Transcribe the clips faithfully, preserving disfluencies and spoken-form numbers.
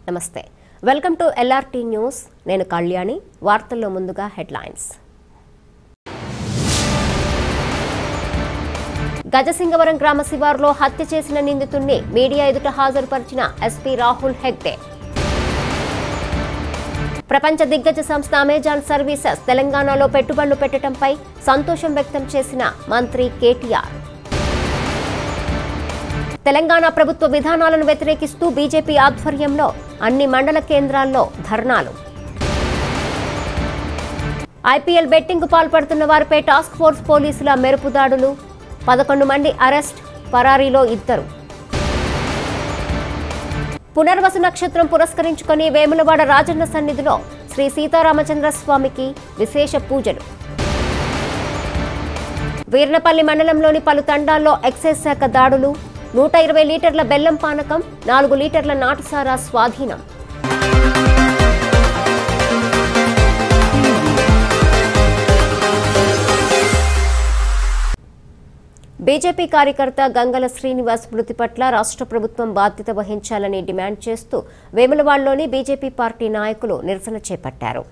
నమస్తే welcome to L R T news నేను కళ్యాణి వార్తల్లో ముందుగా హెడ్లైన్స్ గజసింగవరం గ్రామ శివారులో హత్య చేసిన నిందితుడిని మీడియా ఎదుట హాజరుపరిచిన ఎస్పీ రాహుల్ హెగ్డే ప్రపంచ దిగ్గజ సంస్థ అమెజాన్ సర్వీసెస్ తెలంగాణలో పెట్టుబడులు పెట్టడంపై సంతోషం వ్యక్తం చేసిన మంత్రి కేటీఆర్ తెలంగాణ ప్రభుత్వ విధానాలను వ్యతిరేకిస్తూ బీజేపీ ఆధ్వర్యంలో అన్ని మండల కేంద్రాల్లో ధర్నాలు ఐపీఎల్ బెట్టింగ్ కు పాల్పడుతున్న వారిపై టాస్క్ ఫోర్స్ పోలీసుల మెరుపు దాడులు పదకొండు మంది అరెస్ట్ పరారీలో ఇద్దరు పునర్వసు నక్షత్రం పురస్కరించుకొని వేములవాడ రాజన్న సన్నిధిలో శ్రీ సీతారామచంద్ర స్వామికి విశేష పూజలు వీర్నపల్లి మండలంలోని పలు తండాల్లో ఎక్సైజ్ శాఖ దాడులు నూట ఇరవై లీటర్ల బెల్లం పానకం నాలుగు లీటర్ల నాటుసారా స్వాధీనం బీజేపీ కార్యకర్త గంగల శ్రీనివాస్ మృతి పట్ల రాష్ట్ర ప్రభుత్వం బాధ్యత వహించాలని డిమాండ్ చేస్తూ వేములవాడలోని బీజేపీ పార్టీ నాయకులు నిరసన చేపట్టారు.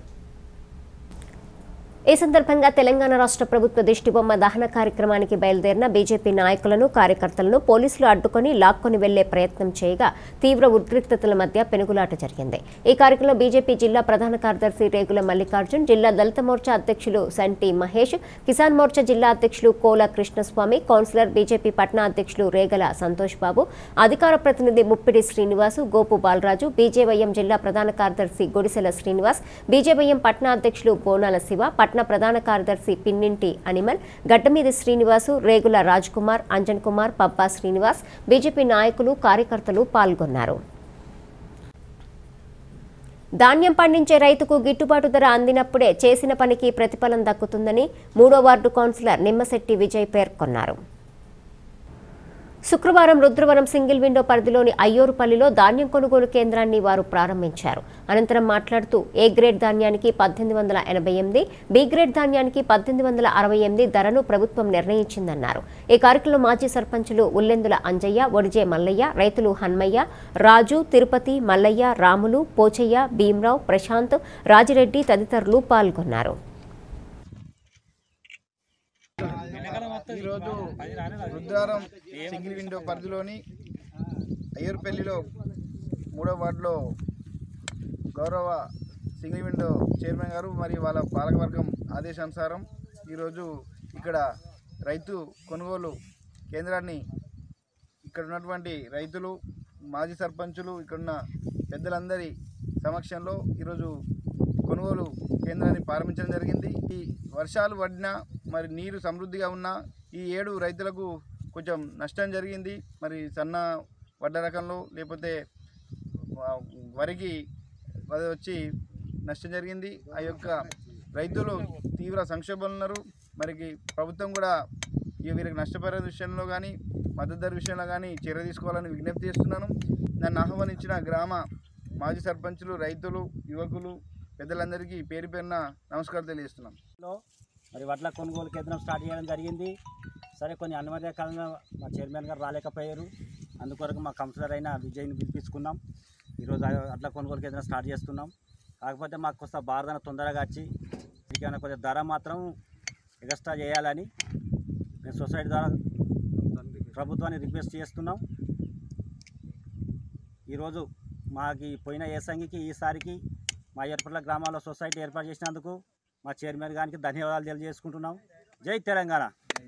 ఈ సందర్భంగా తెలంగాణ రాష్ట్ర ప్రభుత్వ దిష్టిబొమ్మ దహన కార్యక్రమానికి బయలుదేరిన బీజేపీ నాయకులను కార్యకర్తలను పోలీసులు అడ్డుకొని లాక్కొని వెళ్లే ప్రయత్నం చేయగా తీవ్ర ఉద్రిక్తతల మధ్య పెనుగులాట జరిగింది. ఈ కార్యక్రమంలో బీజేపీ జిల్లా ప్రధాన కార్యదర్శి రేగుల మల్లికార్జున్, జిల్లా దళిత మోర్చా అధ్యక్షులు సంటి మహేష్, కిసాన్ మోర్చా జిల్లా అధ్యక్షులు కోల కృష్ణస్వామి, కౌన్సిలర్ బీజేపీ పట్నా అధ్యక్షులు రేగల సంతోష్ బాబు, అధికార ప్రతినిధి ముప్పిడి శ్రీనివాసు, గోపు బాలరాజు, బీజేవైఎం జిల్లా ప్రధాన కార్యదర్శి గొడిసెల శ్రీనివాస్, బీజేవైఎం పట్నా అధ్యక్షులు బోనాల శివ, పట్నా ప్రధాన కార్యదర్శి పిన్నింటి అనిమల్, గడ్డమీది శ్రీనివాసు, రేగుల రాజ్ కుమార్, అంజన్ కుమార్, పబ్బా శ్రీనివాస్, బీజేపీ నాయకులు కార్యకర్తలు పాల్గొన్నారు. ధాన్యం పండించే రైతుకు గిట్టుబాటు ధర అందినప్పుడే చేసిన పనికి ప్రతిఫలం దక్కుతుందని మూడో వార్డు కౌన్సిలర్ నిమ్మశెట్టి విజయ్ పేర్కొన్నారు. శుక్రవారం రుద్రవరం సింగిల్ విండో పరిధిలోని అయ్యూరుపల్లిలో ధాన్యం కొనుగోలు కేంద్రాన్ని వారు ప్రారంభించారు. అనంతరం మాట్లాడుతూ ఏ గ్రేడ్ ధాన్యానికి పద్దెనిమిది వందల ఎనభై ఎనిమిది, బి గ్రేడ్ ధాన్యానికి పద్దెనిమిది వందల అరవై ఎనిమిది ధరను ప్రభుత్వం నిర్ణయించిందన్నారు. ఈ కార్యక్రమంలో మాజీ సర్పంచులు ఉల్లెందుల అంజయ్య, ఒడిజే మల్లయ్య, రైతులు హన్మయ్య, రాజు, తిరుపతి, మల్లయ్య, రాములు, పోచయ్య, భీమరావు, ప్రశాంత్, రాజిరెడ్డి తదితరులు పాల్గొన్నారు. ఈరోజు రుద్రారం సింగిల్ విండో పరిధిలోని అయ్యూరుపల్లిలో మూడో వార్డులో గౌరవ సింగిల్ విండో చైర్మన్ గారు మరియు వాళ్ళ పాలకవర్గం ఆదేశానుసారం ఈరోజు ఇక్కడ రైతు కొనుగోలు కేంద్రాన్ని ఇక్కడ ఉన్నటువంటి రైతులు, మాజీ సర్పంచులు, ఇక్కడున్న పెద్దలందరి సమక్షంలో ఈరోజు కొనుగోలు కేంద్రాన్ని ప్రారంభించడం జరిగింది. ఈ వర్షాలు పడినా మరి నీరు సమృద్ధిగా ఉన్న ఈ ఏడు రైతులకు కొంచెం నష్టం జరిగింది. మరి సన్న వడ్డ రకంలో లేకపోతే వరికి అది వచ్చి నష్టం జరిగింది. ఆ యొక్క రైతులు తీవ్ర సంక్షోభంలో ఉన్నారు. మరి ప్రభుత్వం కూడా ఈ వీరికి నష్టపరిహారం విషయంలో కానీ మద్దతు ధర విషయంలో కానీ చర్య తీసుకోవాలని విజ్ఞప్తి చేస్తున్నాను. నన్ను ఆహ్వానించిన గ్రామ మాజీ సర్పంచులు, రైతులు, యువకులు, పెద్దలందరికీ పేరు పేరున నమస్కారం తెలియజేస్తున్నాం. మరి వడ్ల కొనుగోలు కేంద్రం స్టార్ట్ చేయడం జరిగింది. సరే కొన్ని అనివార్య కాలంగా మా చైర్మన్ గారు రాలేకపోయారు. అందుకొరకు మా కౌన్సిలర్ అయిన విజయ్ని పిలిపించుకున్నాం. ఈరోజు వడ్ల కొనుగోలు కేంద్రం స్టార్ట్ చేస్తున్నాం. కాకపోతే మాకు కొంత బారదన తొందరగా వచ్చి ఇంకేమైనా కొంచెం ధర మాత్రం ఎక్స్ట్రా చేయాలని మేము సొసైటీ ద్వారా ప్రభుత్వాన్ని రిక్వెస్ట్ చేస్తున్నాం. ఈరోజు మాకు పోయిన ఏసంగికి ఈసారికి మా ఏర్పట్ల గ్రామాల్లో సొసైటీ ఏర్పాటు చేసినందుకు మా చైర్మన్ గారికి ధన్యవాదాలు తెలియజేసుకుంటున్నాం. జై తెలంగాణ.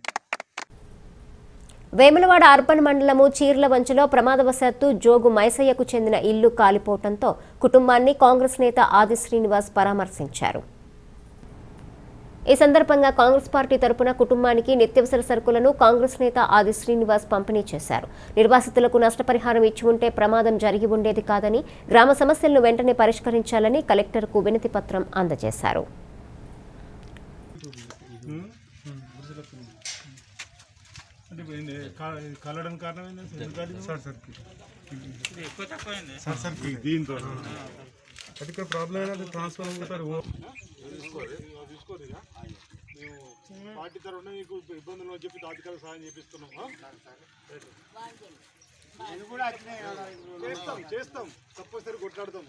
వేములవాడ అర్బన్ మండలము చీర్లవంచలో ప్రమాదవశాత్తు జోగు మైసయ్యకు చెందిన ఇల్లు కాలిపోవడంతో కుటుంబాన్ని కాంగ్రెస్ నేత ఆది శ్రీనివాస్ పరామర్శించారు. ఈ సందర్భంగా కాంగ్రెస్ పార్టీ తరపున కుటుంబానికి నిత్యావసర సరుకులను కాంగ్రెస్ నేత ఆది శ్రీనివాస్ పంపిణీ చేశారు. నిర్వాసితులకు నష్టపరిహారం ఇచ్చి ఉంటే ప్రమాదం జరిగి ఉండేది కాదని, గ్రామ సమస్యలను వెంటనే పరిష్కరించాలని కలెక్టర్కు వినతి పత్రం అందజేశారు. పార్టీ తరఫున మీకు ఇబ్బందులు చెప్పి తాత్కాలిక సాయం చేపిస్తున్నాం. చేస్తాం చేస్తాం తప్పనిసరి కొట్లాడతాం.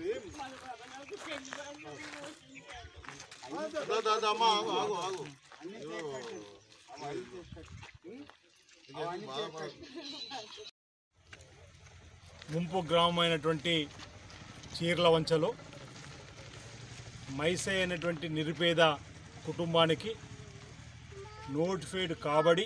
ముంపు గ్రామమైనటువంటి చీర్లవంచలో మైసే అనేటువంటి నిరుపేద కుటుంబానికి నోటిఫైడ్ కాబడి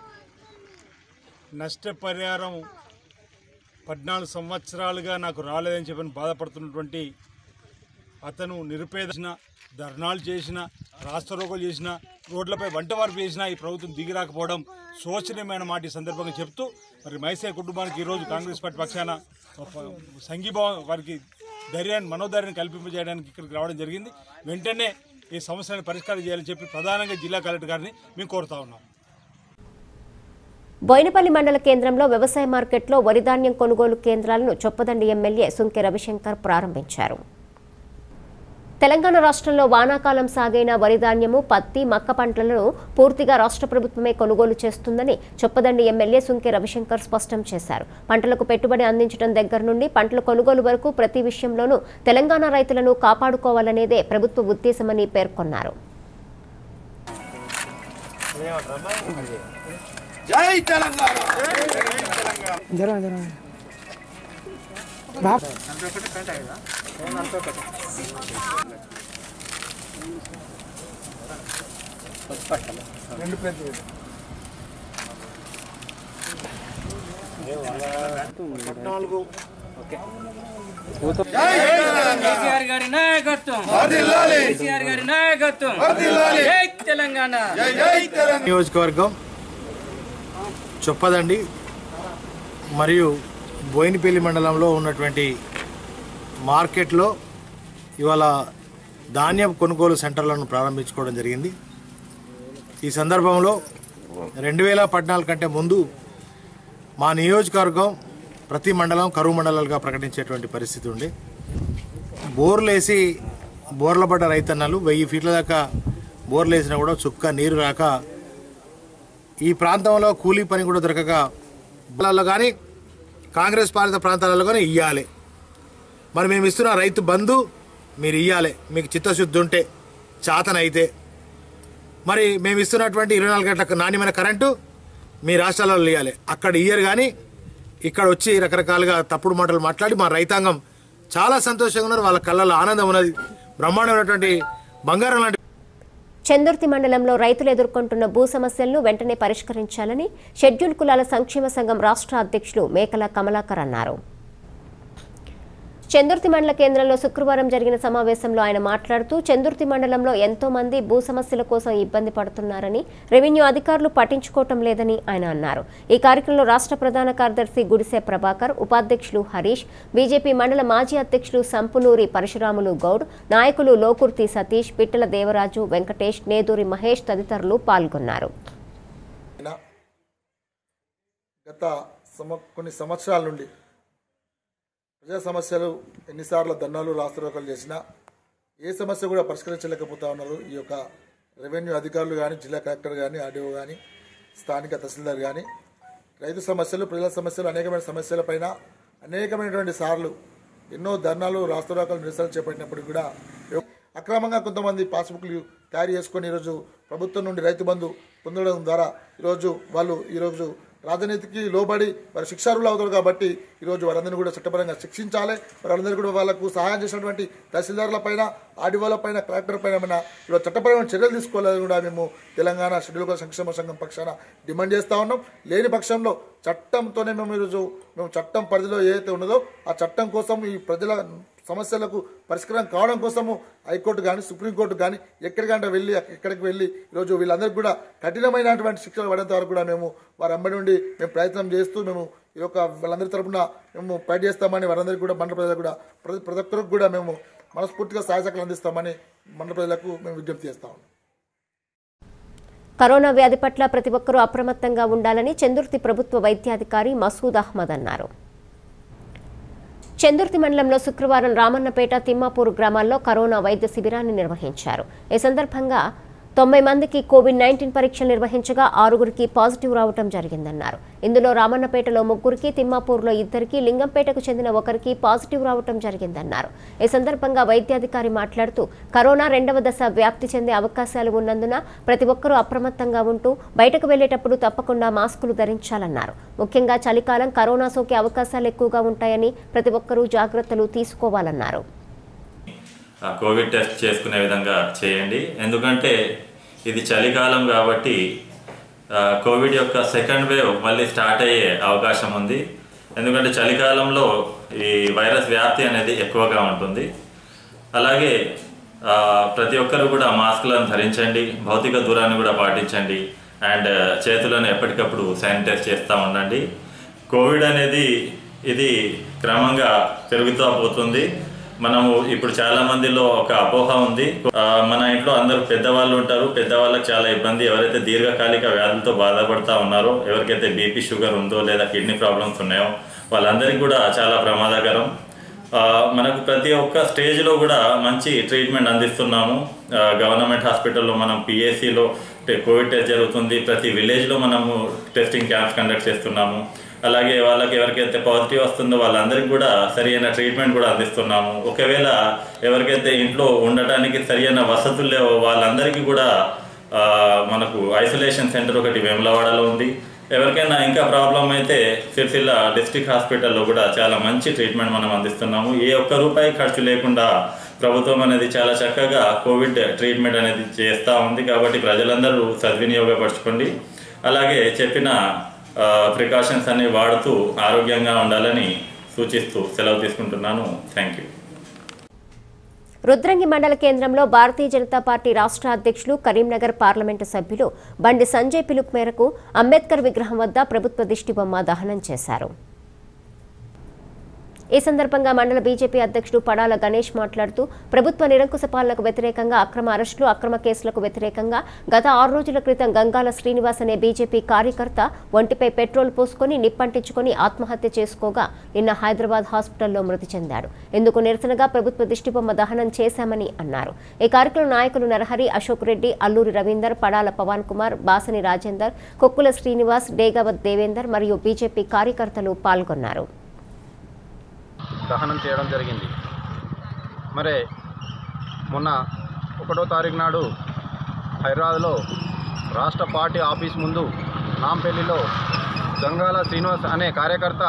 నష్టపరిహారం పద్నాలుగు సంవత్సరాలుగా నాకు రాలేదని చెప్పని బాధపడుతున్నటువంటి అతను నిరుపేద ధర్నాలు చేసిన రాస్తారోకోలు చేసిన రోడ్లపై వంటవార్పు చేసినా ఈ ప్రభుత్వం దిగిరాకపోవడం శోచనీయమైన మాట ఈ సందర్భంగా చెప్తూ మరి మైసే కుటుంబానికి ఈరోజు కాంగ్రెస్ పార్టీ పక్షాన సంఘీభావం వారికి ధైర్యాన్ని మనోధైర్యాన్ని కల్పింపజేయడానికి ఇక్కడికి రావడం జరిగింది. వెంటనే ఈ సమస్యను పరిష్కారం చేయాలని చెప్పి ప్రధానంగా జిల్లా కలెక్టర్ గారిని మేము కోరుతా ఉన్నాం. బోయినపల్లి మండల కేంద్రంలో వ్యవసాయ మార్కెట్లో వరిధాన్యం కొనుగోలు కేంద్రాలను చొప్పదండి ఎమ్మెల్యే సుంకె రవిశంకర్ ప్రారంభించారు. తెలంగాణ రాష్ట్రంలో వానాకాలం సాగైన వరిధాన్యము, పత్తి, మక్క పంటలను పూర్తిగా రాష్ట్ర ప్రభుత్వమే కొనుగోలు చేస్తుందని చొప్పదండి ఎమ్మెల్యే సుంకె రవిశంకర్ స్పష్టం చేశారు. పంటలకు పెట్టుబడి అందించడం దగ్గర నుండి పంటల కొనుగోలు వరకు ప్రతి విషయంలోనూ తెలంగాణ రైతులను కాపాడుకోవాలనేదే ప్రభుత్వ ఉద్దేశమని పేర్కొన్నారు. జై తెలంగాణ. కేసీఆర్ గారి నాయకత్వం, కేసీఆర్ గారి నాయకత్వం, జై తెలంగాణ. నియోజకవర్గం చొప్పదండి మరియు బోయినపల్లి మండలంలో ఉన్నటువంటి మార్కెట్లో ఇవాళ ధాన్యం కొనుగోలు సెంటర్లను ప్రారంభించుకోవడం జరిగింది. ఈ సందర్భంలో రెండు వేల పద్నాలుగు కంటే ముందు మా నియోజకవర్గం ప్రతి మండలం కరువు మండలాలుగా ప్రకటించేటువంటి పరిస్థితి ఉండే. బోర్లు వేసి బోర్ల పడ్డ రైతన్నలు వెయ్యి ఫీట్ల దాకా బోర్లు వేసినా కూడా చుక్క నీరు రాక ఈ ప్రాంతంలో కూలీ పని కూడా దొరకక పొలాల్లో కానీ కాంగ్రెస్ పాలిత ప్రాంతాలలో కానీ ఇవ్వాలి. మరి మేము ఇస్తున్న రైతు బంధు మీరు ఇవ్వాలి, మీకు చిత్తశుద్ధి ఉంటే చాతనైతే. మరి మేము ఇస్తున్నటువంటి ఇరవై నాలుగు గంటలకు నాణ్యమైన కరెంటు మీ రాష్ట్రాలలో ఇవ్వాలి. అక్కడ ఇయ్యరు కానీ ఇక్కడ వచ్చి రకరకాలుగా తప్పుడు మాటలు మాట్లాడి మా రైతాంగం చాలా సంతోషంగా ఉన్నారు. వాళ్ళ కళ్ళల్లో ఆనందం ఉన్నది. బ్రహ్మాండమైనటువంటి బంగారం లాంటి చందుర్తి మండలంలో రైతులు ఎదుర్కొంటున్న భూ సమస్యలను వెంటనే పరిష్కరించాలని షెడ్యూల్ కులాల సంక్షేమ సంఘం రాష్ట్ర అధ్యక్షులు మేకల కమలాకర్ అన్నారు. చందుర్తి మండల కేంద్రంలో శుక్రవారం జరిగిన సమావేశంలో ఆయన మాట్లాడుతూ చందుర్తి మండలంలో ఎంతో మంది భూ సమస్యల కోసం ఇబ్బంది పడుతున్నారని, రెవెన్యూ అధికారులు పట్టించుకోవటం లేదని ఆయన అన్నారు. ఈ కార్యక్రమంలో రాష్ట్ర ప్రధాన కార్యదర్శి గుడిసె ప్రభాకర్, ఉపాధ్యక్షులు హరీష్, బీజేపీ మండల మాజీ అధ్యక్షులు సంపునూరి పరశురాములు గౌడ్, నాయకులు లోకుర్తి సతీష్, పిట్టల దేవరాజు, వెంకటేష్, నేదూరి మహేష్ తదితరులు పాల్గొన్నారు. గత కొన్ని సంవత్సరాల నుండి ప్రజా సమస్యలు ఎన్నిసార్లు ధర్నాలు రాస్తారోకలు చేసినా ఏ సమస్య కూడా పరిష్కరించలేకపోతా ఉన్నారు. ఈ యొక్క రెవెన్యూ అధికారులు కానీ, జిల్లా కలెక్టర్ కానీ, ఆర్డీఓ కానీ, స్థానిక తహసీల్దార్ కానీ రైతు సమస్యలు, ప్రజల సమస్యలు, అనేకమైన సమస్యలపైన అనేకమైనటువంటి సార్లు ఎన్నో ధర్నాలు రాస్తారోకలు నిరసనలు చేపట్టినప్పటికీ కూడా అక్రమంగా కొంతమంది పాస్బుక్లు తయారు చేసుకొని ఈరోజు ప్రభుత్వం నుండి రైతు బంధు పొందడం ద్వారా ఈరోజు వాళ్ళు ఈరోజు రాజనీతికి లోబడి వారు శిక్షార్హులు అవుతారు. కాబట్టి ఈరోజు వారందరినీ కూడా చట్టపరంగా శిక్షించాలి. వారందరూ కూడా వాళ్ళకు సహాయం చేసినటువంటి తహసీల్దారుల పైన, ఆర్డీఓల పైన, కలెక్టర్ పైన మన ఇలా చట్టపరమైన చర్యలు తీసుకోవాలని కూడా మేము తెలంగాణ షెడ్యూల్ కులాల సంక్షేమ సంఘం పక్షాన డిమాండ్ చేస్తూ ఉన్నాం. లేని పక్షంలో చట్టంతోనే మేము ఈరోజు మేము చట్టం పరిధిలో ఏదైతే ఉన్నదో ఆ చట్టం కోసం ఈ ప్రజల సమస్యలకు పరిష్కారం కావడం కోసము హైకోర్టు కానీ, సుప్రీంకోర్టు కానీ ఎక్కడికంటే వెళ్ళి ఎక్కడికి వెళ్ళి ఈరోజు వీళ్ళందరికీ కూడా కఠినమైనటువంటి శిక్షలు పడేంత వరకు కూడా మేము వారి అమ్మడి నుండి మేము ప్రయత్నం చేస్తూ మేము ఈ యొక్క వాళ్ళందరి తరఫున మేము ఫైట్ చేస్తామని వారందరికీ కూడా మండల ప్రజలకు కూడా ప్రతి ప్రతి ఒక్కరికి కూడా మేము మనస్ఫూర్తిగా సహాయ సహకారాలు అందిస్తామని మండల ప్రజలకు మేము విజ్ఞప్తి చేస్తాము. కరోనా వ్యాధి పట్ల ప్రతి ఒక్కరూ అప్రమత్తంగా ఉండాలని చందుర్తి ప్రభుత్వ వైద్యాధికారి మసూద్ అహ్మద్ అన్నారు. చందుర్తి మండలంలో శుక్రవారం రామన్నపేట, తిమ్మాపూర్ గ్రామాల్లో కరోనా వైద్య శిబిరాన్ని నిర్వహించారు. ఈ సందర్భంగా తొంభై మందికి కోవిడ్ నైన్టీన్ పరీక్షలు నిర్వహించగా ఆరుగురికి పాజిటివ్ రావడం జరిగిందన్నారు. ఇందులో రామన్నపేటలో ముగ్గురికి, తిమ్మాపూర్లో ఇద్దరికి, లింగంపేటకు చెందిన ఒకరికి పాజిటివ్ రావడం జరిగిందన్నారు. ఈ సందర్భంగా వైద్యాధికారి మాట్లాడుతూ కరోనా రెండవ దశ వ్యాప్తి చెందే అవకాశాలు ఉన్నందున ప్రతి ఒక్కరూ అప్రమత్తంగా ఉంటూ బయటకు వెళ్లేటప్పుడు తప్పకుండా మాస్కులు ధరించాలన్నారు. ముఖ్యంగా చలికాలం కరోనా సోకే అవకాశాలు ఎక్కువగా ఉంటాయని ప్రతి ఒక్కరూ జాగ్రత్తలు తీసుకోవాలన్నారు. కోవిడ్ టెస్ట్ చేసుకునే విధంగా చేయండి. ఎందుకంటే ఇది చలికాలం కాబట్టి కోవిడ్ యొక్క సెకండ్ వేవ్ మళ్ళీ స్టార్ట్ అయ్యే అవకాశం ఉంది. ఎందుకంటే చలికాలంలో ఈ వైరస్ వ్యాప్తి అనేది ఎక్కువగా ఉంటుంది. అలాగే ప్రతి ఒక్కరు కూడా మాస్కులను ధరించండి, భౌతిక దూరాన్ని కూడా పాటించండి, అండ్ చేతులను ఎప్పటికప్పుడు శానిటైజ్ చేస్తూ ఉండండి. కోవిడ్ అనేది ఇది క్రమంగా పెరుగుతూ పోతుంది. మనము ఇప్పుడు చాలా మందిలో ఒక అపోహ ఉంది, మన ఇంట్లో అందరూ పెద్దవాళ్ళు ఉంటారు, పెద్దవాళ్ళకి చాలా ఇబ్బంది. ఎవరైతే దీర్ఘకాలిక వ్యాధులతో బాధపడుతూ ఉన్నారో, ఎవరికైతే బీపీ షుగర్ ఉందో లేదా కిడ్నీ ప్రాబ్లమ్స్ ఉన్నాయో వాళ్ళందరికీ కూడా చాలా ప్రమాదకరం. మనకు ప్రతి ఒక్క స్టేజ్లో కూడా మంచి ట్రీట్మెంట్ అందిస్తున్నాము. గవర్నమెంట్ హాస్పిటల్లో మనం పిఎస్సిలో కోవిడ్ టెస్ట్ జరుగుతుంది. ప్రతి విలేజ్లో మనము టెస్టింగ్ క్యాంప్స్ కండక్ట్ చేస్తున్నాము. అలాగే వాళ్ళకి ఎవరికైతే పాజిటివ్ వస్తుందో వాళ్ళందరికీ కూడా సరైన ట్రీట్మెంట్ కూడా అందిస్తున్నాము. ఒకవేళ ఎవరికైతే ఇంట్లో ఉండటానికి సరైన వసతులు లేవో వాళ్ళందరికీ కూడా మనకు ఐసోలేషన్ సెంటర్ ఒకటి వేములవాడలో ఉంది. ఎవరికైనా ఇంకా ప్రాబ్లం అయితే సిరిసిల్ల డిస్ట్రిక్ట్ హాస్పిటల్లో కూడా చాలా మంచి ట్రీట్మెంట్ మనం అందిస్తున్నాము. ఏ ఒక్క రూపాయి ఖర్చు లేకుండా ప్రభుత్వం అనేది చాలా చక్కగా కోవిడ్ ట్రీట్మెంట్ అనేది చేస్తూ ఉంది. కాబట్టి ప్రజలందరూ సద్వినియోగపరచుకోండి. అలాగే చెప్పిన ప్రికాషన్స్ అన్ని వాడుతూ ఆరోగ్యంగా ఉండాలని సూచిస్తూ సెలవు తీసుకుంటున్నాను. Thank you. రుద్రంగి మండల కేంద్రంలో భారతీయ జనతా పార్టీ రాష్ట్ర అధ్యక్షులు, కరీంనగర్ పార్లమెంటు సభ్యులు బండి సంజయ్ పిలుపు మేరకు అంబేద్కర్ విగ్రహం వద్ద ప్రభుత్వ దిష్టిబొమ్మ దహనం చేశారు. ఈ సందర్భంగా మండల బీజేపీ అధ్యక్షుడు పడాల గణేష్ మాట్లాడుతూ ప్రభుత్వ నిరంకుశ పాలనకు వ్యతిరేకంగా అక్రమ అరెస్టులు, అక్రమ కేసులకు వ్యతిరేకంగా గత ఆరు రోజుల క్రితం గంగాల శ్రీనివాస్ అనే బీజేపీ కార్యకర్త ఒంటిపై పెట్రోల్ పోసుకొని నిప్పంటించుకొని ఆత్మహత్య చేసుకోగా నిన్న హైదరాబాద్ హాస్పిటల్లో మృతి చెందాడు. ఇందుకు నిరసనగా ప్రభుత్వ దిష్టిబొమ్మ దహనం చేశామని అన్నారు. ఈ కార్యక్రమం నాయకులు నరహరి, అశోక్ రెడ్డి, అల్లూరి రవీందర్, పడాల పవన్ కుమార్, బాసని రాజేందర్, కొక్కుల శ్రీనివాస్, డేగావత్ దేవేందర్ మరియు బీజేపీ కార్యకర్తలు పాల్గొన్నారు. దహనం చేయడం జరిగింది. మరి మొన్న ఒకటో తారీఖు నాడు హైదరాబాద్లో రాష్ట్ర పార్టీ ఆఫీస్ ముందు నాంపల్లిలో గంగాల శ్రీనివాస్ అనే కార్యకర్త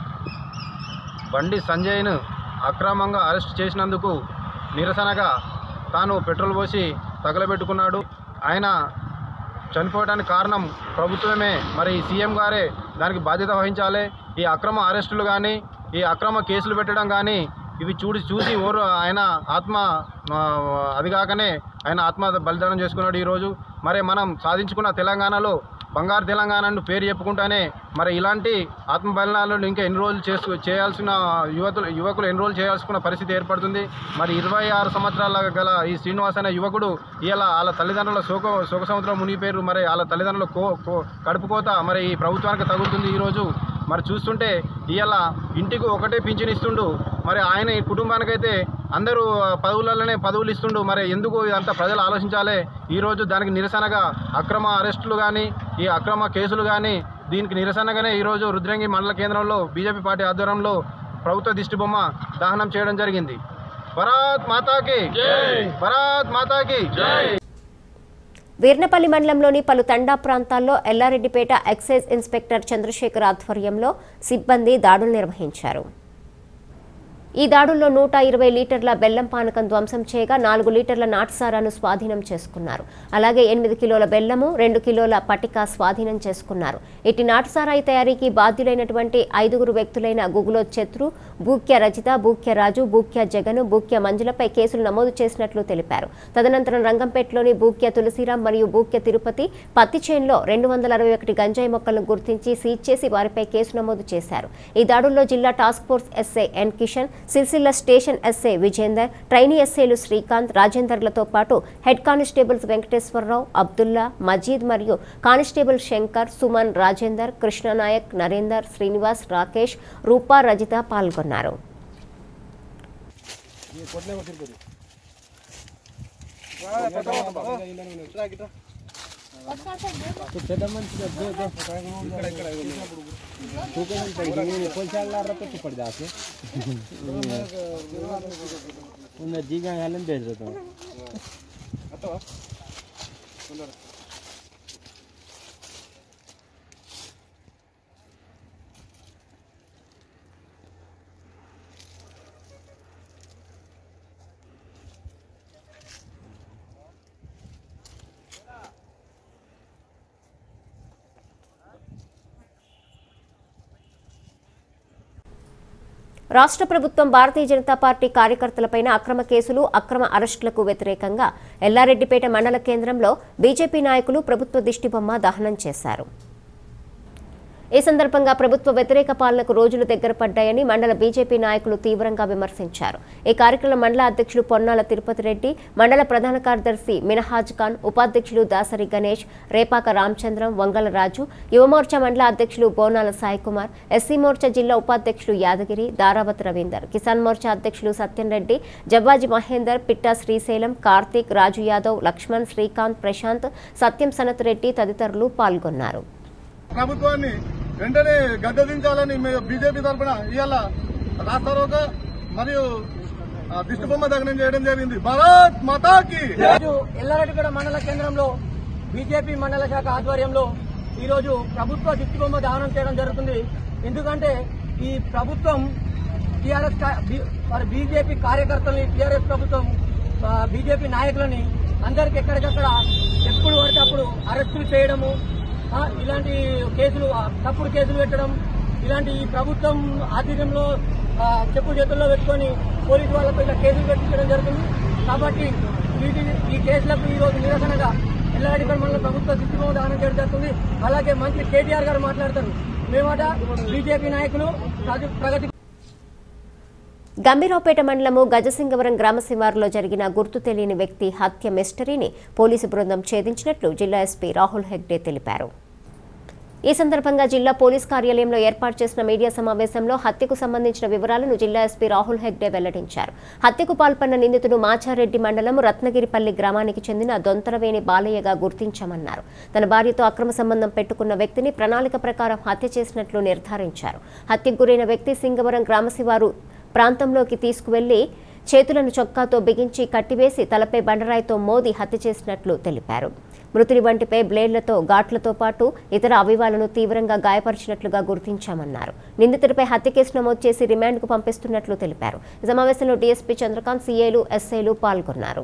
బండి సంజయ్ను అక్రమంగా అరెస్ట్ చేసినందుకు నిరసనగా తాను పెట్రోల్ పోసి తగలబెట్టుకున్నాడు. ఆయన చనిపోవడానికి కారణం ప్రభుత్వమే, మరి సీఎం గారే దానికి బాధ్యత వహించాలి. ఈ అక్రమ అరెస్టులు కానీ, ఈ అక్రమ కేసులు పెట్టడం కానీ ఇవి చూసి చూసి ఓరు ఆయన ఆత్మ అది కాకనే ఆయన ఆత్మ బలిదానం చేసుకున్నాడు ఈరోజు. మరి మనం సాధించుకున్న తెలంగాణలో బంగారు తెలంగాణను పేరు చెప్పుకుంటానే మరి ఇలాంటి ఆత్మ బలిదానాలను ఇంకా ఎన్రోల్ చేసు చేయాల్సిన యువతులు యువకులు ఎన్రోల్ చేయాల్సిన పరిస్థితి ఏర్పడుతుంది. మరి ఇరవై ఆరు సంవత్సరాల గల ఈ శ్రీనివాస్ అనే యువకుడు ఇలా వాళ్ళ తల్లిదండ్రుల శోక శోక సముద్రం మునిగిపోయారు. మరి వాళ్ళ తల్లిదండ్రుల కో కడుపుకోత మరి ఈ ప్రభుత్వానికి తగులుతుంది ఈరోజు. మరి చూస్తుంటే ఇవాళ ఇంటికి ఒకటే పింఛన్ ఇస్తుండు. మరి ఆయన కుటుంబానికైతే అందరూ పదవులలోనే పదవులు ఇస్తుండు. మరి ఎందుకు ఇదంతా ప్రజలు ఆలోచించాలి. ఈరోజు దానికి నిరసనగా అక్రమ అరెస్టులు కానీ, ఈ అక్రమ కేసులు కానీ దీనికి నిరసనగానే ఈరోజు రుద్రంగి మండల కేంద్రంలో బీజేపీ పార్టీ ఆధ్వర్యంలో ప్రభుత్వ దిష్టిబొమ్మ దహనం చేయడం జరిగింది. భారత్ మాతాకి జై, భారత్ మాతాకి జై. వీర్నపల్లి మండలంలోని పలు తండా ప్రాంతాల్లో ఎల్లారెడ్డిపేట ఎక్సైజ్ ఇన్స్పెక్టర్ చంద్రశేఖర్ ఆధ్వర్యంలో సిబ్బంది దాడులు నిర్వహించారు. ఈ దాడుల్లో నూట ఇరవై లీటర్ల బెల్లం పానకం ధ్వంసం చేయగా నాలుగు లీటర్ల నాటుసారాను స్వాధీనం చేసుకున్నారు. అలాగే ఎనిమిది కిలోల బెల్లము, రెండు కిలోల పటిక స్వాధీనం చేసుకున్నారు. ఇటు నాటుసారాయి తయారీకి బాధ్యులైనటువంటి ఐదుగురు వ్యక్తులైన గుగులో చత్రు, బూక్య రజిత, బూక్య రాజు, బూక్య జగను, బూక్య మంజులపై కేసులు నమోదు చేసినట్లు తెలిపారు. తదనంతరం రంగంపేటలోని బూక్య తులసిరాం మరియు బూక్య తిరుపతి పత్తి చేన్లో రెండు వందల అరవై ఒకటి గంజాయి మొక్కలను గుర్తించి సీజ్ చేసి వారిపై కేసు నమోదు చేశారు. ఈ దాడుల్లో జిల్లా task force SI N Kishan, Sircilla station SI Vijender, trainee ఎస్ఐలు శ్రీకాంత్, రాజేందర్లతో పాటు హెడ్ కానిస్టేబుల్స్ వెంకటేశ్వరరావు, అబ్దుల్లా, మజీద్ మరియు కానిస్టేబుల్ శంకర్, సుమన్, రాజేందర్, కృష్ణనాయక్, నరేందర్, శ్రీనివాస్, రాకేష్, రూపా, రజిత పాల్గొన్నారు. పెద్ద మనిషి పడి దాసు జీగా బేజుతాం రాష్ట్ర ప్రభుత్వం భారతీయ జనతా పార్టీ కార్యకర్తలపైన అక్రమ కేసులు అక్రమ అరెస్టులకు వ్యతిరేకంగా ఎల్లారెడ్డిపేట మండల కేంద్రంలో బీజేపీ నాయకులు ప్రభుత్వ దిష్టిబొమ్మ దహనం చేశారు. ఈ సందర్భంగా ప్రభుత్వ వ్యతిరేక పాలనకు రోజులు దగ్గర పడ్డాయని మండల బీజేపీ నాయకులు తీవ్రంగా విమర్శించారు. ఈ కార్యక్రమంలో మండల అధ్యక్షులు పొన్నాల తిరుపతి రెడ్డి, మండల ప్రధాన కార్యదర్శి మినహాజ్ ఖాన్, ఉపాధ్యక్షులు దాసరి గణేష్, రేపాక రామచంద్రం, వంగల రాజు, యువమోర్చా మండల అధ్యక్షులు బోనాల సాయి కుమార్, ఎస్సీ మోర్చా జిల్లా ఉపాధ్యక్షులు యాదగిరి, దారావత్ రవీందర్, కిసాన్ మోర్చా అధ్యక్షులు సత్యం రెడ్డి, జవ్వాజీ మహేందర్, పిట్టా శ్రీశైలం, కార్తీక్, రాజు యాదవ్, లక్ష్మణ్, శ్రీకాంత్, ప్రశాంత్, సత్యం సనత్ రెడ్డి తదితరులు పాల్గొన్నారు. ప్రభుత్వాన్ని వెంటనే గద్దెదించాలని బీజేపీ తరఫున ఇవాళ రాస్తారోక మరియు దిష్టిబొమ్మ దగ్నం చేయడం జరిగింది. భారత్ మాతాకి ఎల్లారెడ్డిపేట మండల కేంద్రంలో బీజేపీ మండల శాఖ ఆధ్వర్యంలో ఈరోజు ప్రభుత్వ దిష్టిబొమ్మ దహనం చేయడం జరుగుతుంది. ఎందుకంటే ఈ ప్రభుత్వం టీఆర్ఎస్ మరి బీజేపీ కార్యకర్తలని టీఆర్ఎస్ ప్రభుత్వం బీజేపీ నాయకులని అందరికి ఎక్కడికక్కడ ఎప్పుడు పడితే అప్పుడు అరెస్టులు చేయడము, ఇలాంటి కేసులు తప్పుడు కేసులు పెట్టడం, ఇలాంటి ఈ ప్రభుత్వం ఆధ్వర్యంలో చెప్పు చేతుల్లో పెట్టుకుని పోలీసు వాళ్లపై ఇలా కేసులు పెట్టించడం జరుగుతుంది. కాబట్టి వీటి ఈ కేసులకు ఈ రోజు నిరసనగా ఎల్లారెడ్డిపేట మండలం ప్రభుత్వ దిష్టిబొమ్మ దహనం చేయడం జరుగుతుంది. అలాగే మంత్రి కేటీఆర్ గారు మాట్లాడతారు. మేమట బీజేపీ నాయకులు ప్రగతి. గంభీరావుపేట మండలము గజసింగవరం గ్రామ శివారులో జరిగిన గుర్తు తెలియని వ్యక్తి హత్య మిస్టరీని పోలీసు బృందం ఛేదించినట్లు జిల్లా ఎస్పీ రాహుల్ హెగ్డే తెలిపారు. ఈ సందర్భంగా జిల్లా పోలీస్ కార్యాలయంలో ఏర్పాటు చేసిన మీడియా సమావేశంలో హత్యకు సంబంధించిన వివరాలను జిల్లా ఎస్పీ రాహుల్ హెగ్డే వెల్లడించారు. హత్యకు పాల్పడిన నిందితుడు మాచారెడ్డి మండలం రత్నగిరిపల్లి గ్రామానికి చెందిన దొంతరవేణి బాలయ్యగా గుర్తించామన్నారు. తన భార్యతో అక్రమ సంబంధం పెట్టుకున్న వ్యక్తిని ప్రణాళిక ప్రకారం హత్య చేసినట్లు నిర్ధారించారు. హత్యకు గురైన వ్యక్తి సింగవరం గ్రామశివారు ప్రాంతంలోకి తీసుకువెళ్లి చేతులను చొక్కాతో బిగించి కట్టివేసి తలపై బండరాయితో మోది హత్య చేసినట్లు తెలిపారు. మృతుడి వంటిపై బ్లేడ్లతో ఘాట్లతో పాటు ఇతర అవయవాలను తీవ్రంగా గాయపరిచినట్లుగా గుర్తించామన్నారు. నిందితుడిపై హత్య కేసు నమోదు చేసి రిమాండ్కు పంపిస్తున్నట్లు తెలిపారు. ఈ సమావేశంలో డీఎస్పీ చంద్రకాంత్, సీఏలు, ఎస్ఐలు పాల్గొన్నారు.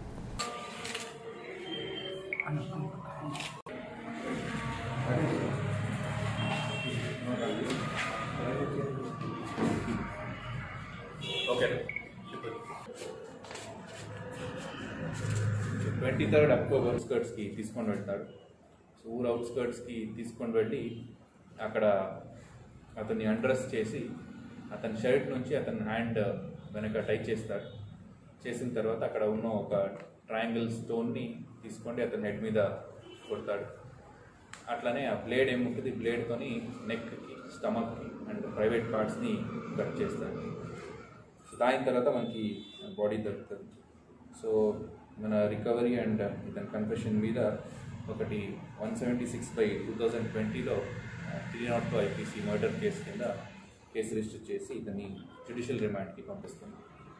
ట్వంటీ థర్డ్ అక్టోబర్ అవుట్స్కర్ట్స్కి తీసుకొని వెళ్తాడు. సో ఊరు అవుట్స్కర్ట్స్కి తీసుకొని వెళ్ళి అక్కడ అతన్ని అండ్రెస్ చేసి అతని షర్ట్ నుంచి అతని హ్యాండ్ వెనక టై చేస్తాడు. చేసిన తర్వాత అక్కడ ఉన్న ఒక ట్రయాంగిల్ స్టోన్ని తీసుకొని అతని హెడ్ మీద కొడతాడు. అట్లనే ఆ బ్లేడ్ ఏముంటుంది, బ్లేడ్తోని నెక్కి, స్టమక్కి అండ్ ప్రైవేట్ పార్ట్స్ని కట్ చేస్తాడు. సో దాని తర్వాత మనకి బాడీ దొరుకుతుంది. సో మన రికవరీ అండ్ ఇతని కన్ఫెషన్ మీద ఒకటి one seventy six by two thousand ట్వంటీలో three not two IPC murder case కింద కేసు రిజిస్టర్ చేసి ఇతన్ని జ్యుడిషియల్ రిమాండ్కి పంపిస్తుంది.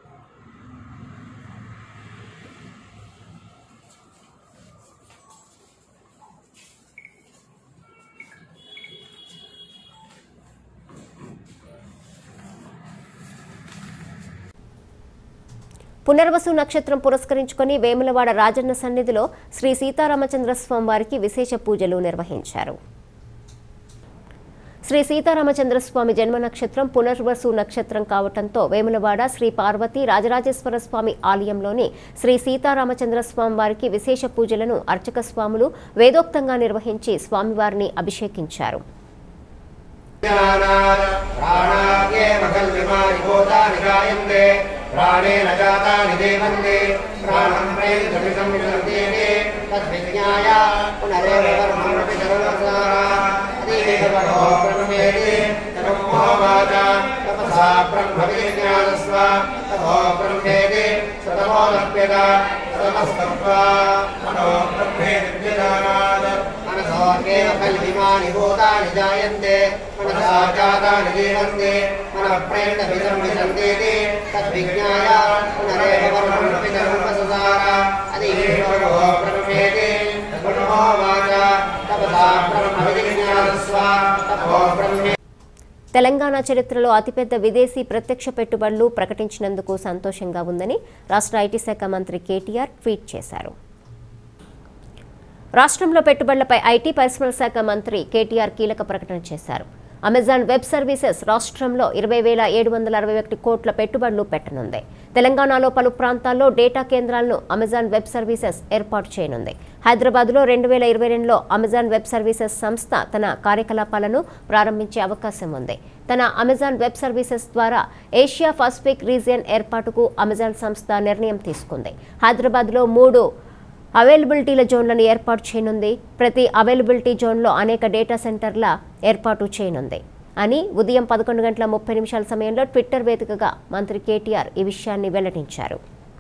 పునర్వసు నక్షత్రం పురస్కరించుకుని వేములవాడ రాజన్న సన్నిధిలో శ్రీ సీతారామచంద్ర స్వామి వారికి విశేష పూజలు నిర్వహించారు. శ్రీ సీతారామచంద్ర స్వామి జన్మ నక్షత్రం పునర్వసు నక్షత్రం కావడంతో వేములవాడ శ్రీ పార్వతి రాజరాజేశ్వర స్వామి ఆలయంలోని శ్రీ సీతారామచంద్ర స్వామి వారికి విశేష పూజలను అర్చక స్వాములు వేదోక్తంగా నిర్వహించి స్వామివారిని అభిషేకించారు. प्राणेन जातानि देवन्ते प्राणं प्रेतमिदं विसर्जेते तद्विज्ञाय पुनरेव कर्मणि सर्वसारा अतीतपरो ब्रह्मेति तमोवाच तपसा ब्रह्मविज्ञानस्व ततो ब्रह्मेति सतमो लभ्यता ततस्तत्वा मनो ब्रह्मेत्युजानात् मनसोऽर्गेव कल्पिमानि भूतानि जायन्ते मनसा जातानि जीवन्ते मनः प्रेरणभिदं विशन्तीति तद्विज्ञाय पुनरेव वर्णमपि धर्मसुसार अधीश्वरो ब्रह्मेति ब्रह्मो वाच तपसा ब्रह्मविजिज्ञासस्व तपो ब्रह्मे తెలంగాణ చరిత్రలో అతిపెద్ద విదేశీ ప్రత్యక్ష పెట్టుబడులు ప్రకటించినందుకు సంతోషంగా ఉందని రాష్ట్ర ఐటీ శాఖ మంత్రి కేటీఆర్ ట్వీట్ చేశారు. రాష్ట్రంలో పెట్టుబడులపై ఐటీ పరిశ్రమల శాఖ మంత్రి కేటీఆర్ కీలక ప్రకటన చేశారు. అమెజాన్ వెబ్ సర్వీసెస్ రాష్ట్రంలో ఇరవై వేల ఏడు వందల అరవై ఒకటి కోట్ల పెట్టుబడులు పెట్టనుంది. తెలంగాణలో పలు ప్రాంతాల్లో డేటా కేంద్రాలను అమెజాన్ వెబ్ సర్వీసెస్ ఏర్పాటు చేయనుంది. హైదరాబాద్లో రెండు వేల ఇరవై రెండులో అమెజాన్ వెబ్ సర్వీసెస్ సంస్థ తన కార్యకలాపాలను ప్రారంభించే అవకాశం ఉంది. తన అమెజాన్ వెబ్ సర్వీసెస్ ద్వారా ఏషియా పసిఫిక్ రీజియన్ ఏర్పాటుకు అమెజాన్ సంస్థ నిర్ణయం తీసుకుంది. హైదరాబాద్లో మూడు అవైలబిలిటీల జోన్లను ఏర్పాటు చేయనుంది. ప్రతి అవైలబిలిటీ జోన్లో అనేక డేటా సెంటర్ల ఏర్పాటు చేయనుంది అని ఉదయం పదకొండు గంటల ముప్పై నిమిషాల సమయంలో ట్విట్టర్ వేదికగా మంత్రి కేటీఆర్ ఈ విషయాన్ని వెల్లడించారు.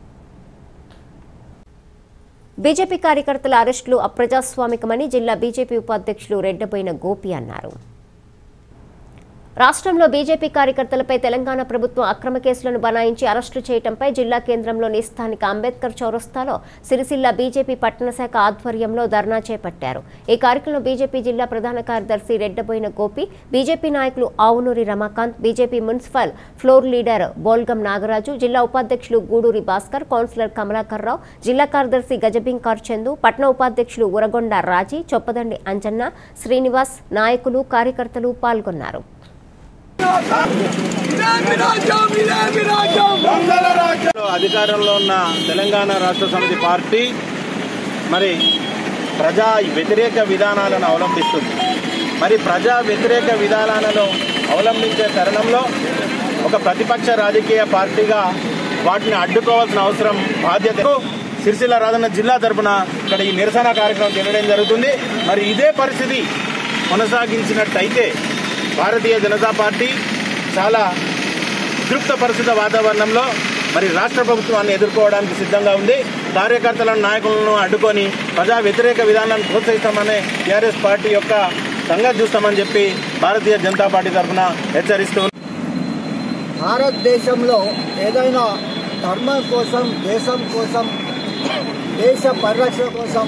బీజేపీ కార్యకర్తల అరెస్టులు అప్రజాస్వామికమని జిల్లా బీజేపీ ఉపాధ్యక్షులు రెడ్డబోయిన గోపి అన్నారు. రాష్ట్రంలో బీజేపీ కార్యకర్తలపై తెలంగాణ ప్రభుత్వం అక్రమ కేసులను బనాయించి అరెస్టు చేయడంపై జిల్లా కేంద్రంలోని స్థానిక అంబేద్కర్ చౌరస్తాలో సిరిసిల్ల బీజేపీ పట్టణ శాఖ ఆధ్వర్యంలో ధర్నా చేపట్టారు. ఈ కార్యక్రమంలో బీజేపీ జిల్లా ప్రధాన కార్యదర్శి రెడ్డబోయిన గోపి, బీజేపీ నాయకులు Avunuri Ramakanth, BJP municipal floor leader Bolgam Nagaraju, జిల్లా ఉపాధ్యక్షులు గూడూరి భాస్కర్, కౌన్సిలర్ కమలాకర్ రావు, జిల్లా కార్యదర్శి గజబింకార్ చందు, పట్టణ ఉపాధ్యక్షులు ఉరగొండ రాజీ, చొప్పదండి అంజన్న, శ్రీనివాస్, నాయకులు, కార్యకర్తలు పాల్గొన్నారు. అధికారంలో ఉన్న తెలంగాణ రాష్ట్ర సమితి పార్టీ మరి ప్రజా వ్యతిరేక విధానాలను అవలంబిస్తుంది. మరి ప్రజా వ్యతిరేక విధానాలను అవలంబించే తరుణంలో ఒక ప్రతిపక్ష రాజకీయ పార్టీగా వాటిని అడ్డుకోవాల్సిన అవసరం బాధ్యత సిరిసిల్ల రాజన్న జిల్లా తరఫున ఇక్కడ ఈ నిరసన కార్యక్రమం చేయడం జరుగుతుంది. మరి ఇదే పరిస్థితి కొనసాగించినట్టయితే భారతీయ జనతా పార్టీ చాలా ఉద్రిక్త పరిస్థితి వాతావరణంలో మరి రాష్ట్ర ప్రభుత్వాన్ని ఎదుర్కోవడానికి సిద్ధంగా ఉంది. కార్యకర్తలను, నాయకులను అడ్డుకొని ప్రజా వ్యతిరేక విధానాన్ని ప్రోత్సహిస్తామని టీఆర్ఎస్ పార్టీ యొక్క సంగతి చూస్తామని చెప్పి భారతీయ జనతా పార్టీ తరఫున హెచ్చరిస్తూ భారతదేశంలో ఏదైనా ధర్మం కోసం, దేశం కోసం, దేశ పరిరక్షణ కోసం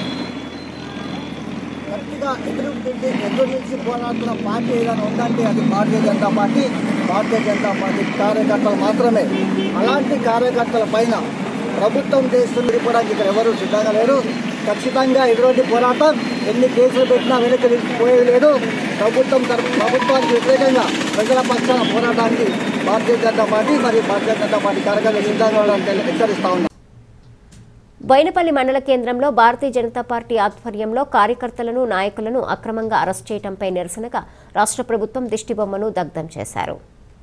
గట్టిగా ఎదురు ఎదురు నుంచి పోరాడుతున్న పార్టీ ఏదైనా ఉందంటే అది భారతీయ జనతా పార్టీ. భారతీయ జనతా పార్టీ కార్యకర్తలు మాత్రమే. అలాంటి కార్యకర్తల పైన ప్రభుత్వం చేస్తుంది ఇవ్వడానికి ఇక్కడ ఎవరు సిద్ధంగా లేరు. ఖచ్చితంగా ఎటువంటి పోరాటం ఎన్ని కేసులు పెట్టినా వెనక్కి పోయేది లేదు. ప్రభుత్వం ప్రభుత్వానికి వ్యతిరేకంగా ప్రజల పక్షాన పోరాటానికి భారతీయ జనతా పార్టీ మరియు భారతీయ జనతా పార్టీ కార్యకర్తలు సిద్ధంగా ఉండడానికి హెచ్చరిస్తా ఉన్నారు. బోయినపల్లి మండల కేంద్రంలో భారతీయ జనతా పార్టీ ఆధ్వర్యంలో కార్యకర్తలను, నాయకులను అక్రమంగా అరెస్టు చేయడంపై నిరసనగా రాష్ట్ర ప్రభుత్వం దిష్టిబొమ్మను దగ్ధం చేశారు.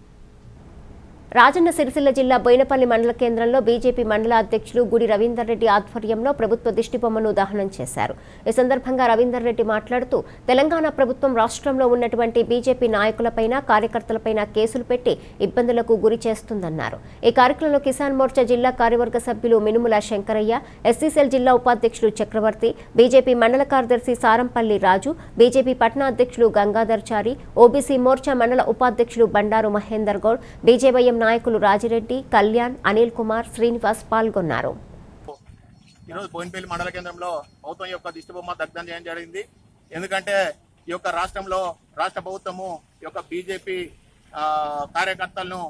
రాజన్న సిరిసిల్ల జిల్లా బోయినపల్లి మండల కేంద్రంలో బీజేపీ మండల అధ్యక్షులు గుడి రవీందర్ రెడ్డి ఆధ్వర్యంలో ప్రభుత్వ దిష్టిబొమ్మను దహనం చేశారు. ఈ సందర్భంగా రవీందర్ రెడ్డి మాట్లాడుతూ తెలంగాణ ప్రభుత్వం రాష్ట్రంలో ఉన్నటువంటి బీజేపీ నాయకులపైన, కార్యకర్తలపైన కేసులు పెట్టి ఇబ్బందులకు గురి చేస్తుందన్నారు. ఈ కార్యక్రమంలో కిసాన్ మోర్చా జిల్లా కార్యవర్గ సభ్యులు మినుముల శంకరయ్య, ఎస్సీసీఎల్ జిల్లా ఉపాధ్యక్షులు చక్రవర్తి, బీజేపీ మండల కార్యదర్శి సారంపల్లి రాజు, బీజేపీ పట్టణ అధ్యక్షులు గంగాధర్ చారి, ఓబీసీ మోర్చా మండల ఉపాధ్యక్షులు బండారు మహేందర్ గౌడ్, బీజేవైఎం నాయకులు రాజిరెడ్డి, కళ్యాణ్, అనిల్ కుమార్, శ్రీనివాస్ పాల్గొన్నారు. ఈరోజు బోయినపల్లి మండల కేంద్రంలో ప్రభుత్వం యొక్క దిష్టిబొమ్మ దగ్ధం చేయడం జరిగింది. ఎందుకంటే ఈ యొక్క రాష్ట్రంలో రాష్ట్ర ప్రభుత్వము ఈ యొక్క బీజేపీ కార్యకర్తలను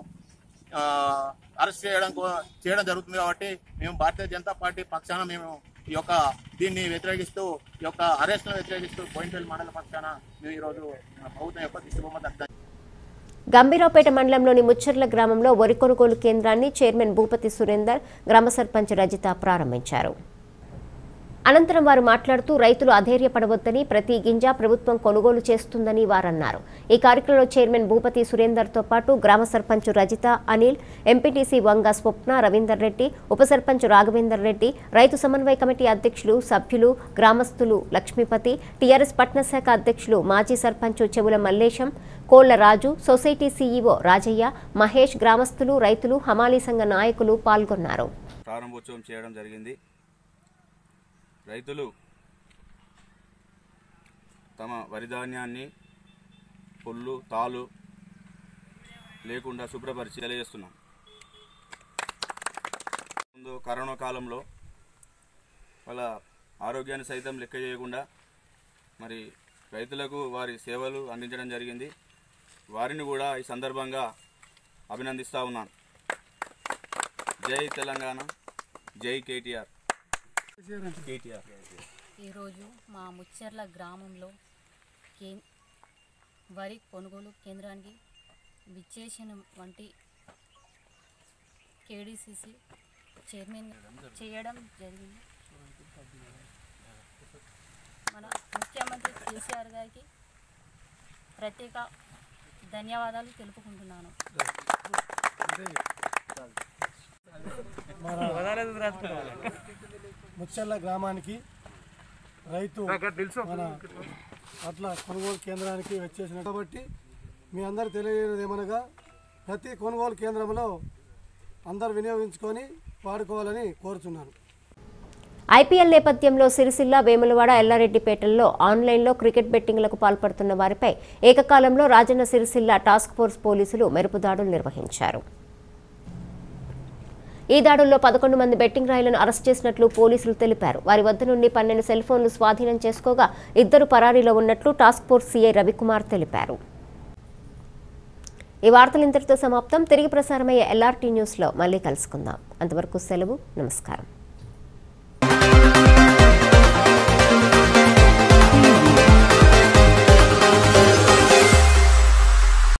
అరెస్ట్ చేయడం చేయడం జరుగుతుంది. కాబట్టి మేము భారతీయ జనతా పార్టీ పక్షాన మేము ఈ యొక్క దీన్ని వ్యతిరేకిస్తూ ఈ యొక్క అరెస్ట్ను వ్యతిరేకిస్తూ బోయినపల్లి మండల పక్షాన మేము ఈరోజు ప్రభుత్వం యొక్క దిష్టిబొమ్మ దగ్ధం. గంభీరావుపేట మండలంలోని ముచ్చర్ల గ్రామంలో వరి కొనుగోలు కేంద్రాన్ని చైర్మన్ భూపతి సురేందర్, గ్రామ సర్పంచ్ రజిత ప్రారంభించారు. అనంతరం వారు మాట్లాడుతూ రైతులు అధైర్యపడవద్దని, ప్రతి గింజ ప్రభుత్వం కొనుగోలు చేస్తుందని వారన్నారు. ఈ కార్యక్రమంలో చైర్మన్ భూపతి సురేందర్తో పాటు గ్రామ సర్పంచ్ రజిత, అనిల్, ఎంపీటీసీ వంగ స్వప్న, రవీందర్ రెడ్డి, ఉప సర్పంచ్ రాఘవేందర్ రెడ్డి, రైతు సమన్వయ కమిటీ అధ్యక్షులు, సభ్యులు, గ్రామస్తులు లక్ష్మీపతి, టీఆర్ఎస్ పట్న శాఖ అధ్యక్షులు మాజీ సర్పంచ్ చెవుల మల్లేశం, కోళ్ల రాజు, సొసైటీ సీఈఓ రాజయ్య, మహేష్, గ్రామస్తులు, రైతులు, హమాలీ సంఘ నాయకులు పాల్గొన్నారు. ప్రారంభోత్సవం చేయడం జరిగింది. రైతులు తమ వరి ధాన్యాన్ని పుల్లు తాలు లేకుండా శుభ్రపరిచి తెలియజేస్తున్నాం. ముందు కరోనా కాలంలో వాళ్ళ ఆరోగ్యాన్ని సైతం లెక్క చేయకుండా మరి రైతులకు వారి సేవలు అందించడం జరిగింది. వారిని కూడా ఈ సందర్భంగా అభినందిస్తూ ఉన్నాను. జై తెలంగాణ, జై కేటీఆర్. కేటీఆర్ ఈరోజు మా ముచ్చెర్ల గ్రామంలో కే వరి కొనుగోలు కేంద్రానికి విచ్చేసిన వంటి కేడీసీసీ చైర్మన్ చేయడం జరిగింది. మన ముఖ్యమంత్రి కేసీఆర్ గారికి ప్రత్యేక ధన్యవాదాలు తెలుపుకుంటున్నాను. ముచ్చెర్ల గ్రామానికి రైతు మన అట్ల కొనుగోలు కేంద్రానికి వచ్చేసిన కాబట్టి మీ అందరూ తెలియజేయడం ఏమనగా ప్రతి కొనుగోలు కేంద్రంలో అందరూ వినియోగించుకొని వాడుకోవాలని కోరుతున్నాను. ఐపీఎల్ నేపథ్యంలో సిరిసిల్ల, వేములవాడ, ఎల్లారెడ్డిపేటల్లో ఆన్లైన్లో క్రికెట్ బెట్టింగ్లకు పాల్పడుతున్న వారిపై ఏకకాలంలో రాజన్న సిరిసిల్ల టాస్క్ ఫోర్స్ పోలీసులు మెరుపు దాడులు నిర్వహించారు. ఈ దాడుల్లో పదకొండు మంది బెట్టింగ్ రాయిలను అరెస్ట్ చేసినట్లు పోలీసులు తెలిపారు. వారి వద్ద నుండి పన్నెండు సెల్ ఫోన్లు స్వాధీనం చేసుకోగా ఇద్దరు పరారీలో ఉన్నట్లు టాస్క్ ఫోర్స్ సీఐ రవికుమార్ తెలిపారు. ఈ వార్తలు ఇంతటితో సమాప్తం. తిరిగి ప్రసారమయ్యే ఎల్ఆర్టీ న్యూస్లో మళ్ళీ కలుసుకుందాం. అంతవరకు సెలవు. నమస్కారం.